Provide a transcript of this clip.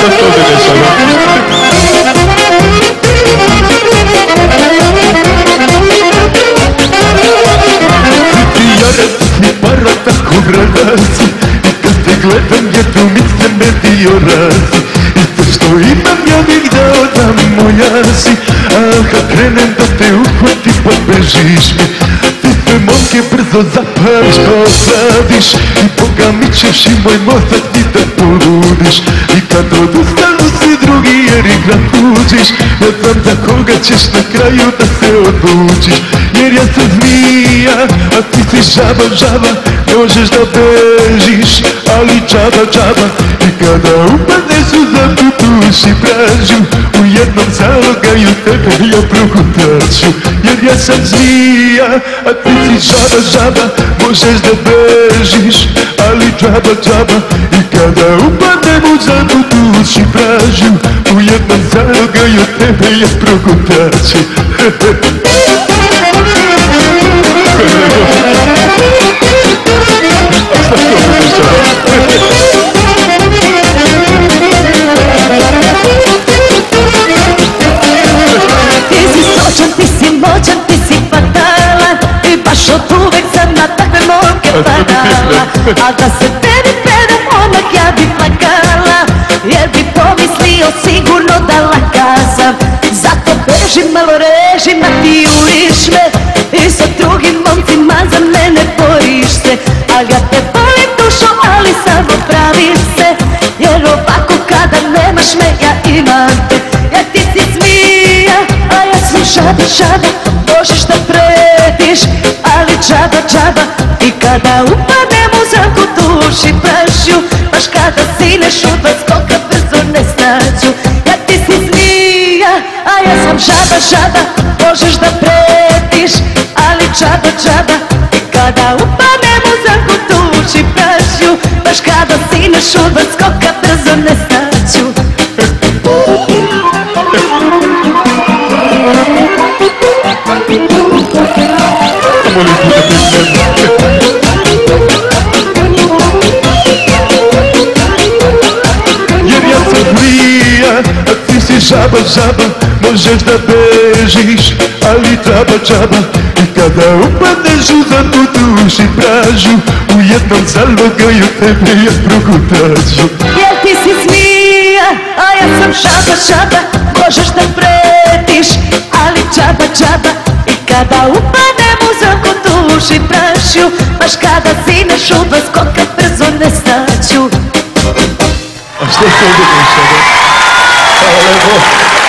šta se ovdje dešava? Ti jarac mi para tako vranaci, i kad te gledam jednu misle me dio razi. I to što imam ja bih dao da moja si, al kad krenem da te uhvatim pa bežiš mi. Ti sve momke brzo zapališ pa osadiš, i Boga mi ćeš i moj mozak ti da poludiš. I kad odustanu svi drugi jer ih napuđiš, ja znam za koga ćeš na kraju da se odlučiš. Jer ja sam zmija, a ti si žaba, žaba, možeš da bežiš, ali džaba, džaba. I kada upadneš u zamku duši pražu, u jednom zalogaju tebe ja prokutaću. Jer ja sam zmija, a ti si žaba, žaba, možeš da bežiš, ali džaba, džaba. I kada upadnem u zamku duši pražu, u jednom zalogaju tebe ja prokutaću. Ti si sočan, ti si moćan, ti si fatalan, i baš od uvek sam na takve momke padala. A da se tebi pere onak ja bi plakala, jer bi pomislio sigurno da laka sam. Zato bežim, malo režim, a ti uriš me, i sa drugim momcima za mene boriš se. A ja te volim dušo, ali samo pravi se, jer ovako kada nemaš me ja imam te. Jer ti si zmija, a ja sam žaba, žaba, možeš da pretiš, ali džaba, džaba. I kada upadnem u zamku duši pražju, baš kada sineš u dva skoka brzo ne snađu. Jer ti si zmija, a ja sam žaba, žaba, možeš da pretiš, ali džaba, džaba. I kada upadnem u zamku duši pražju, baš kada sineš u dva skoka brzo ne snađu. Jer ja sam zmija, a ti si žaba, žaba, možeš da bežiš, ali džaba, džaba. I kada upadneš u zamku duši pražu, u jednom zalogaju tebe ja prokutaću. Jer ti si zmija, a ja sam žaba, žaba, možeš da pretiš, ali džaba, džaba. I kada upadnem u zamku duši pražju, baš kada sineš u dva skoka brzo ne snađu. A što se ovdje dešava? Hvala lepo.